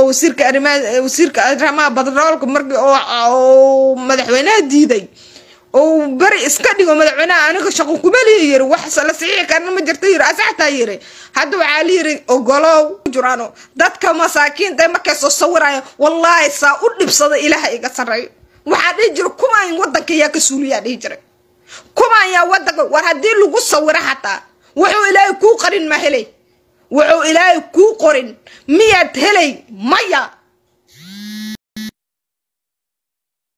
wasiirka arrimaha badroolka markii oo madaxweynaha diiday oo bari iska dhigo madaxweynaha aniga shaqo kuma leeyahay wax la saxiix karna ma jirto yiri asaxta yiri hadda waxa la yiri ogolow juraano dadka masaakiinta markay soo sawiraya wallahi saa u dhibsada ilaahay iga saray waxa dhijir kuma in wadanka yaa ka suuliya dhijir kuma yaa wadanka war hadii lagu sawiro hataa wuxuu ilaahay ku qarin ma helay wuxuu ilaahay ku qorin miyad helay maya